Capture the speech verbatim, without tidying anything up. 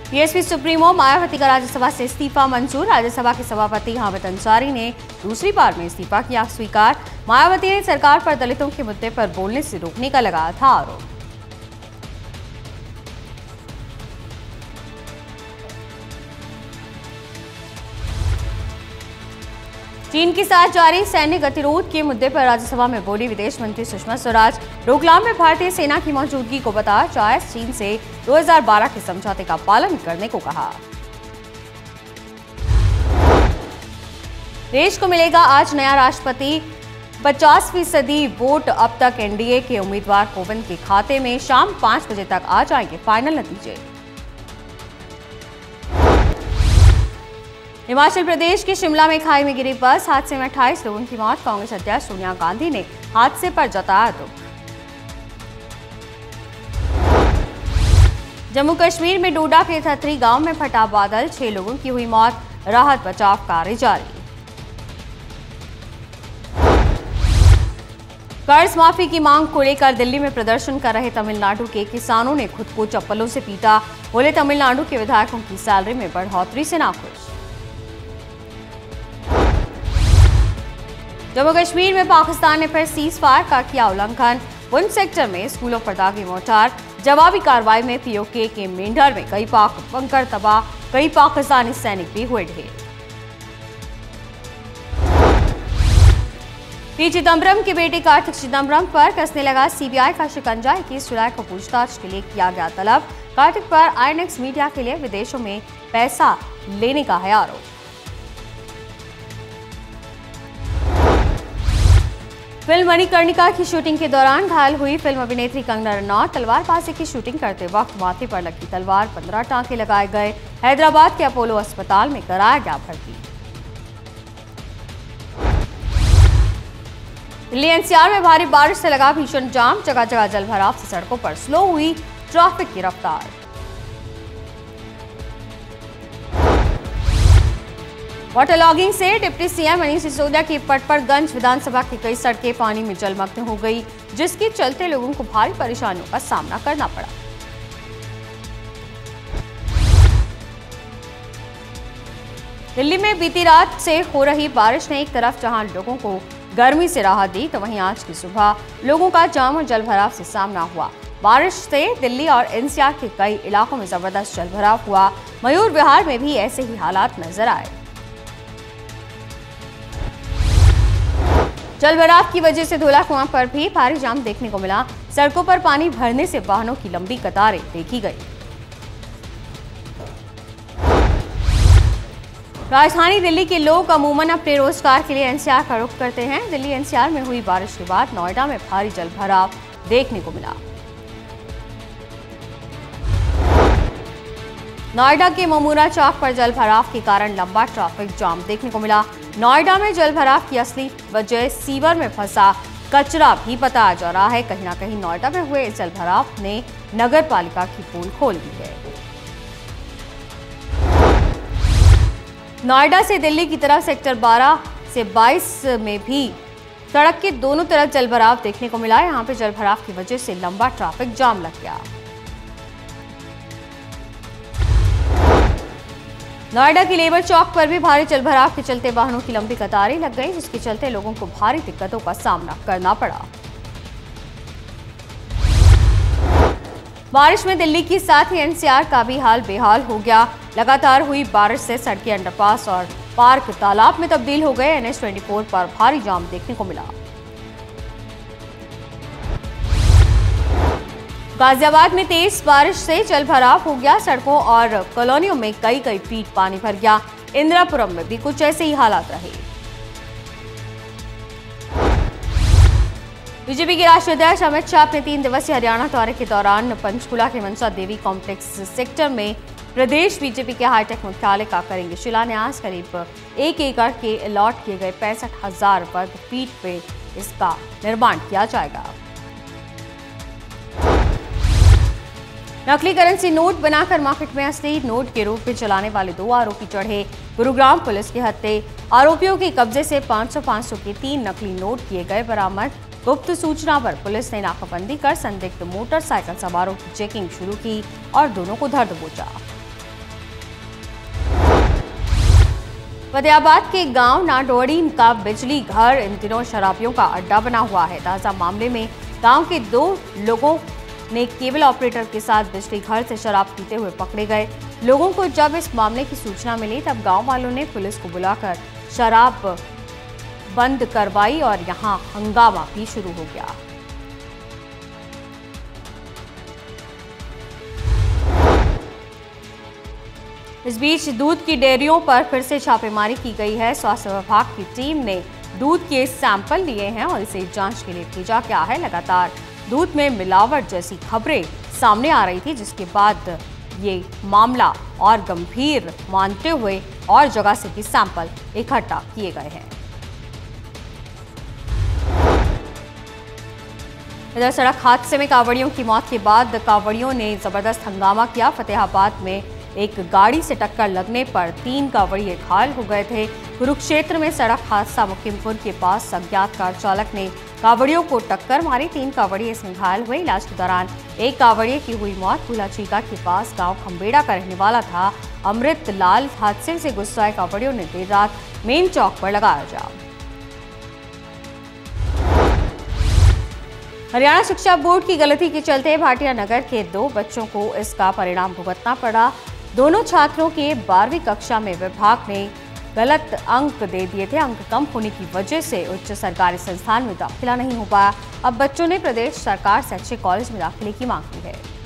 BSP supremo Mayawati का राज्यसभा से इस्तीफा मंजूर। राज्यसभा के सभापति हामिद अंसारी ने दूसरी बार में इस्तीफा किया स्वीकार। मायावती ने सरकार पर दलितों के मुद्दे पर बोलने से रोकने का लगाया था आरोप। चीन के साथ जारी सैन्य गतिरोध के मुद्दे पर राज्यसभा में बोली विदेश मंत्री सुषमा स्वराज। डोकलाम में भारतीय सेना की मौजूदगी को बताया जायज। चीन से दो हज़ार बारह के समझौते का पालन करने को कहा। देश को मिलेगा आज नया राष्ट्रपति। पचास फीसदी वोट अब तक एनडीए के उम्मीदवार कोविंद के खाते में। शाम पांच बजे तक आ जाएंगे फाइनल नतीजे। हिमाचल प्रदेश के शिमला में खाई में गिरी बस हादसे में अट्ठाईस लोगों की मौत। कांग्रेस अध्यक्ष सोनिया गांधी ने हादसे पर जताया दुख। जम्मू कश्मीर में डोडा के थतरी गांव में फटा बादल। छह लोगों की हुई मौत। राहत बचाव कार्य जारी। कर्ज माफी की मांग को लेकर दिल्ली में प्रदर्शन कर रहे तमिलनाडु के किसानों ने खुद को चप्पलों से पीटा। बोले तमिलनाडु के विधायकों की सैलरी में बढ़ोतरी से नाखुश। जम्मू कश्मीर में पाकिस्तान ने फिर सीज फायर का किया उल्लंघन। पुंछ सेक्टर में स्कूलों पर दागी मोर्टार। जवाबी कार्रवाई में पीओके के मेंढर में कई पाक बंकर तबाह। कई पाकिस्तानी सैनिक भी हुए ढेर। पी चिदम्बरम के बेटे कार्तिक चिदम्बरम पर कसने लगा सीबीआई का शिकंजा। इक्कीस जुलाई को पूछताछ के लिए किया गया तलब। कार्तिक पर आईएनएक्स मीडिया के लिए विदेशों में पैसा लेने का है आरोप। फिल्म मणिकर्णिका की शूटिंग के दौरान घायल हुई फिल्म अभिनेत्री कंगना रनौत। तलवारबाजी की शूटिंग करते वक्त माथे पर लगी तलवार। पंद्रह टांके लगाए गए। हैदराबाद के अपोलो अस्पताल में कराया गया भर्ती। दिल्ली एनसीआर में भारी बारिश से लगा भीषण जाम। जगह जगह जलभराव से सड़कों पर स्लो हुई ट्रैफिक की रफ्तार। वाटर लॉगिंग से डिप्टी सीएम मनीष सिसोदिया की पटपड़गंज विधानसभा की कई सड़कें पानी में जलमग्न हो गई, जिसके चलते लोगों को भारी परेशानियों का सामना करना पड़ा। दिल्ली में बीती रात से हो रही बारिश ने एक तरफ जहां लोगों को गर्मी से राहत दी, तो वहीं आज की सुबह लोगों का जाम और जलभराव से सामना हुआ। बारिश से दिल्ली और एनसीआर के कई इलाकों में जबरदस्त जलभराव हुआ। मयूर विहार में भी ऐसे ही हालात नजर आए। जलभराव की वजह से धोला कुआं पर भी भारी जाम देखने को मिला। सड़कों पर पानी भरने से वाहनों की लंबी कतारें देखी गई। राजधानी दिल्ली के लोग अमूमन अपने रोजगार के लिए एनसीआर का रुख करते हैं। दिल्ली एनसीआर में हुई बारिश के बाद नोएडा में भारी जलभराव देखने को मिला। नोएडा के ममूरा चौक पर जलभराव के कारण लंबा ट्रैफिक जाम देखने को मिला। नोएडा में जलभराव की असली वजह सीवर में फंसा कचरा भी बताया जा रहा है। कहीं ना कहीं नोएडा में हुए इस जलभराव ने नगर पालिका की पोल खोल दी है। नोएडा से दिल्ली की तरफ सेक्टर बारह से बाईस में भी सड़क के दोनों तरफ जलभराव देखने को मिला। यहां पे जलभराव की वजह से लंबा ट्रैफिक जाम लग गया। नोएडा की लेबर चौक पर भी भारी जलभराव के चलते वाहनों की लंबी कतारें लग गई, जिसके चलते लोगों को भारी दिक्कतों का सामना करना पड़ा। बारिश में दिल्ली के साथ ही एनसीआर का भी हाल बेहाल हो गया। लगातार हुई बारिश से सड़कें, अंडरपास और पार्क तालाब में तब्दील हो गए। एनएच चौबीस पर भारी जाम देखने को मिला। गाजियाबाद में तेज बारिश से जलभराव हो गया। सड़कों और कॉलोनियों में कई कई फीट पानी भर गया। इंदिरापुरम में भी कुछ ऐसे ही हालात रहे। बीजेपी के राष्ट्रीय अध्यक्ष अमित शाह अपने तीन दिवसीय हरियाणा दौरे के दौरान पंचकुला के मनसा देवी कॉम्प्लेक्स सेक्टर में प्रदेश बीजेपी के हाईटेक मुख्यालय का करेंगे शिलान्यास। करीब एक एकड़ के अलॉट किए गए पैंसठ हजार वर्ग फीट पे इसका निर्माण किया जाएगा। नकली करेंसी नोट बनाकर मार्केट में असली नोट के रूप में चलाने वाले दो आरोपी चढ़े गुरुग्राम पुलिस के हत्थे। आरोपियों के कब्जे से पाँच सौ पाँच सौ के तीन नकली नोट किए गए बरामद। गुप्त सूचना पर पुलिस ने नाकाबंदी कर संदिग्ध मोटरसाइकिल सवारों की चेकिंग शुरू की और दोनों को धर दबोचा। फतेहाबाद के गांव नाडोड़ी का बिजली घर इन दिनों शराबियों का अड्डा बना हुआ है। ताजा मामले में गांव के दो लोगों ने केबल ऑपरेटर के साथ बिजली घर से शराब पीते हुए पकड़े गए। लोगों को जब इस मामले की सूचना मिली तब गांव वालों ने पुलिस को बुलाकर शराब बंद करवाई और यहां हंगामा भी शुरू हो गया। इस बीच दूध की डेयरियों पर फिर से छापेमारी की गई है। स्वास्थ्य विभाग की टीम ने दूध के सैंपल लिए हैं और इसे जांच के लिए भेजा गया है। लगातार दूध में मिलावट जैसी खबरें सामने आ रही थी, जिसके बाद ये मामला और गंभीर मानते हुए और जगह से भी सैंपल इकट्ठा किए गए हैं। इधर सड़क हादसे में कांवड़ियों की मौत के बाद कांवड़ियों ने जबरदस्त हंगामा किया। फतेहाबाद में एक गाड़ी से टक्कर लगने पर तीन कांवड़िए घायल हो गए थे। कुरुक्षेत्र में सड़क हादसा मुकिमपुर के पास अज्ञात कार चालक ने कांवड़ियों को टक्कर मारी। तीन कांवड़िए इसमें घायल हुए। इलाज के दौरान एक कांवड़िए की हुई मौत। भूलाचीका के पास गांव खंबेड़ा का रहने वाला था अमृत लाल। हादसे से गुस्साए कांवड़ियों ने देर रात मेन चौक पर लगाया जाम। हरियाणा शिक्षा बोर्ड की गलती के चलते भाटिया नगर के दो बच्चों को इसका परिणाम भुगतना पड़ा। दोनों छात्रों के बारहवीं कक्षा में विभाग ने गलत अंक दे दिए थे। अंक कम होने की वजह से उच्च सरकारी संस्थान में दाखिला नहीं हो पाया। अब बच्चों ने प्रदेश सरकार से अच्छे कॉलेज में दाखिले की मांग की है।